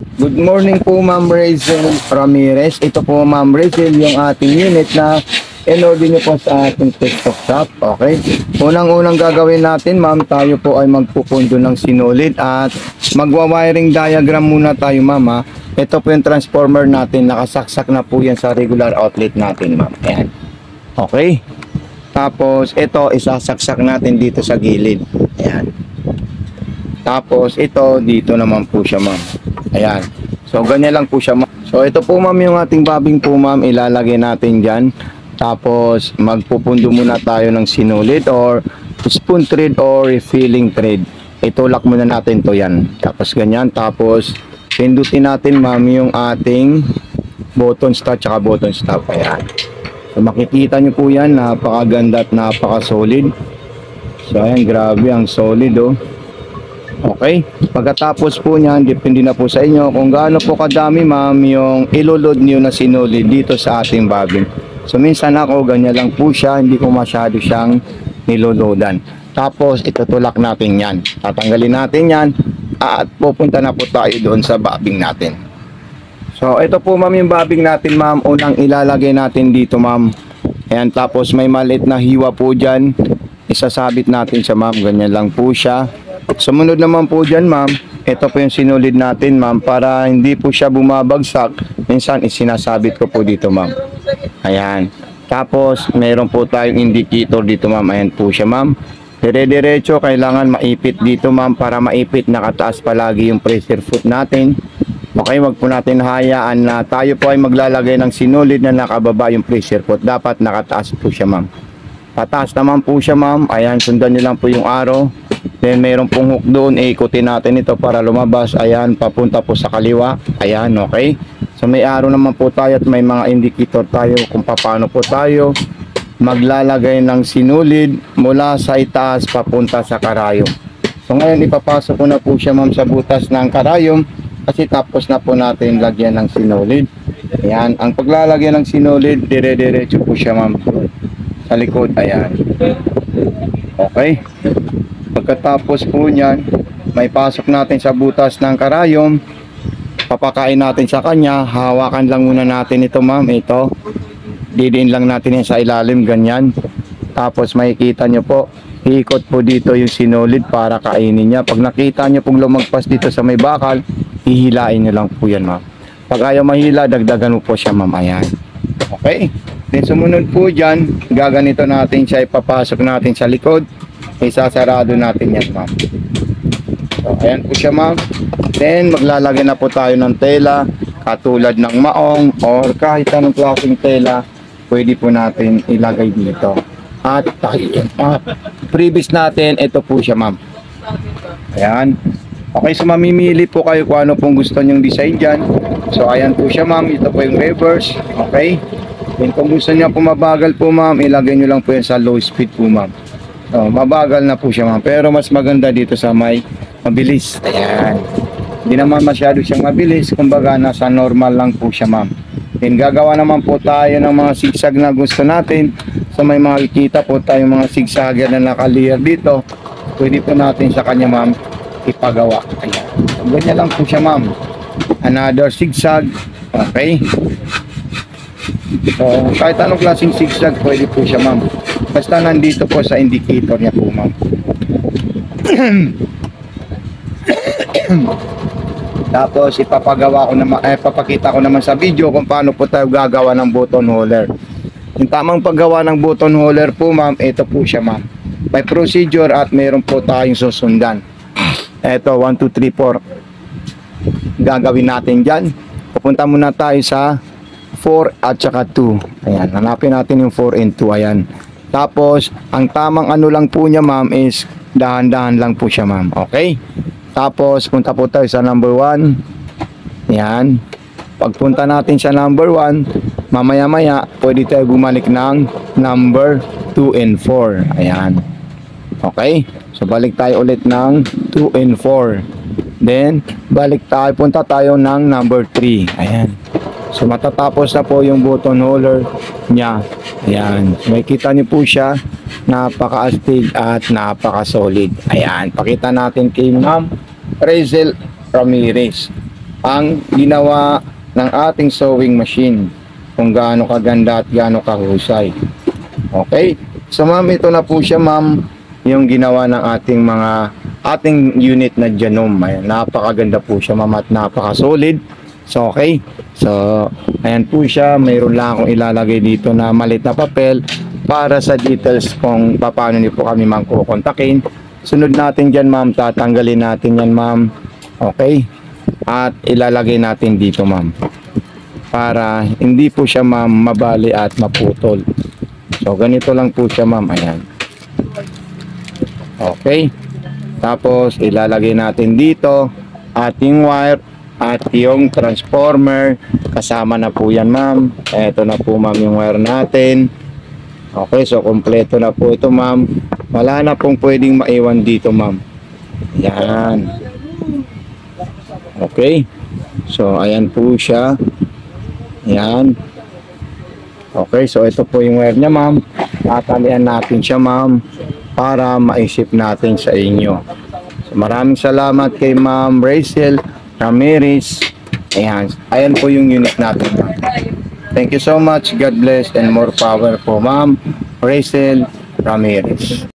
Good morning po Ma'am Razel Ramirez. Ito po Ma'am Razel yung ating unit na in-order niyo po sa ating TikTok shop. Okay. Unang-unang gagawin natin ma'am, tayo po ay magpupundo ng sinulid at magwa-wiring diagram muna tayo ma'am ha. Ito po yung transformer natin. Nakasaksak na po yan sa regular outlet natin ma'am. Ayan. Okay. Tapos ito isasaksak natin dito sa gilid. Ayan. Tapos ito dito naman po siya ma'am. Ayan. So ganyan lang po siya ma'am. So ito po ma'am yung ating bobbing po ma'am, ilalagay natin dyan. Tapos magpupundo muna tayo ng sinulid or spoon thread or refilling thread. Itulak muna natin to yan. Tapos ganyan. Tapos pindutin natin ma'am yung ating button stop tsaka button stop. Ayan. So makikita nyo po yan, napakaganda at napaka-solid. So ayan, grabe ang solid oh. Okay, pagkatapos po niyan, depende na po sa inyo kung gaano po kadami ma'am yung iloload niyo na sinulid dito sa ating bobbin. So minsan ako ganyan lang po siya, hindi ko masyado siyang niloloadan. Tapos itutulak natin yan, tatanggalin natin yan at pupunta na po tayo doon sa bobbing natin. So ito po ma'am yung bobbing natin ma'am, unang ilalagay natin dito ma'am. Ayan, tapos may maliit na hiwa po dyan, isasabit natin siya ma'am, ganyan lang po siya. Sumunod naman po dyan ma'am, ito po yung sinulid natin ma'am, para hindi po siya bumabagsak. Minsan isinasabit ko po dito ma'am. Ayan. Tapos meron po tayong indicator dito ma'am. Ayan po siya ma'am. Dire-diretso, kailangan maipit dito ma'am, para maipit nakataas palagi yung pressure foot natin. Okay, wag po natin hayaan na tayo po ay maglalagay ng sinulid na nakababa yung pressure foot. Dapat nakataas po siya ma'am. Pataas naman po siya ma'am. Ayan, sundan nyo lang po yung arrow. Then mayroon pong hook doon, ikutin natin ito para lumabas. Ayan, papunta po sa kaliwa. Ayan, okay. So may arrow naman po tayo at may mga indicator tayo kung paano po tayo maglalagay ng sinulid mula sa itaas papunta sa karayom. So ngayon ipapasok ko na po siya ma'am sa butas ng karayom kasi tapos na po natin lagyan ng sinulid. Ayan, ang paglalagyan ng sinulid, dire-diretso po siya ma'am sa likod. Ayan. Okay. Pagkatapos po niyan, may pasok natin sa butas ng karayom. Papakain natin sa kanya. Hawakan lang muna natin ito ma'am. Ito. Didiin lang natin yan sa ilalim. Ganyan. Tapos makikita nyo po, iikot po dito yung sinulid para kainin niya. Pag nakita nyo pong lumagpas dito sa may bakal, hihilain nyo lang po yan ma'am. Pag ayaw mahila, dagdagan mo po siya ma'am. Ayan. Okay. Then sumunod po dyan, gaganito natin siya. Ipapasok natin sa likod. Isasarado natin yan ma'am. So ayan po siya ma'am. Then maglalagay na po tayo ng tela, katulad ng maong or kahit anong klaseng tela, pwede po natin ilagay dito. At previous natin, ito po siya ma'am. Ayan. Okay, so mamimili po kayo kung ano pong gusto nyong design dyan. So ayan po siya ma'am. Ito po yung reverse. Okay. Then kung gusto nyo po mabagal po ma'am, ilagay nyo lang po yan sa low speed po ma'am. So, mabagal na po siya ma'am. Pero mas maganda dito sa may mabilis. Ayan. Hindi naman masyado siyang mabilis. Kumbaga nasa normal lang po siya ma'am. Then gagawa naman po tayo ng mga sigsag na gusto natin. So may makikita po tayong mga sigsager na naka-layer dito. Pwede po natin sa kanya ma'am ipagawa. Ayan. So, ganyan lang po siya ma'am. Another zigzag. Okay. So kahit anong klaseng zigzag pwede po siya ma'am. Basta nandito po sa indicator niya po ma'am. Tapos ipapagawa ko naman, papakita ko naman sa video kung paano po tayo gagawa ng button holder. Yung tamang paggawa ng button holder po ma'am, ito po siya ma'am. May procedure at mayroon po tayong susundan. Ito 1, 2, 3, 4 gagawin natin dyan. Pupunta muna tayo sa 4 at saka 2. Ayan, hanapin natin yung 4 and 2. Ayan. Tapos, ang tamang ano lang po niya ma'am is dahan-dahan lang po siya ma'am. Okay? Tapos, punta po tayo sa number 1. Yan. Pagpunta natin sa number 1, mamaya-maya, pwede tayo bumalik ng number 2 and 4. Ayan. Okay? So, balik tayo ulit ng 2 and 4. Then, balik tayo, punta tayo ng number 3. Ayan. So matatapos na po yung button holder niya. Ayan. Makikita niyo po siya. Napaka-astig at napaka-solid. Ayan. Pakita natin kay Ma'am Razel Ramirez. ang ginawa ng ating sewing machine. Kung gaano kaganda at gaano kahusay. Okay? So ma'am, ito na po siya ma'am, yung ginawa ng ating unit na Janome. Ayan, napakaganda po siya ma'am at napaka-solid. So okay. So ayan po siya, mayroon lang akong ilalagay dito na maliit na papel para sa details kung paano niyo po kami ma'am kukontakin. Sunod natin dyan ma'am, tatanggalin natin yan ma'am. Okay? At ilalagay natin dito ma'am, para hindi po siya ma'am mabali at maputol. So ganito lang po siya ma'am, ayan. Okay, tapos ilalagay natin dito ating wire at yung transformer, kasama na po yan ma'am. Eto na po ma'am yung wire natin. Okay, so kompleto na po ito ma'am, wala na pong pwedeng maiwan dito ma'am. Yan. Okay, so ayan po siya. Yan. Okay, so ito po yung wire niya ma'am. Tatalian natin siya ma'am para maisip natin sa inyo. So, maraming salamat kay Ma'am Rachel Ramirez. Ayan. Ayan po yung unit natin ma'am. Thank you so much. God bless and more power po Ma'am Rachel Ramirez.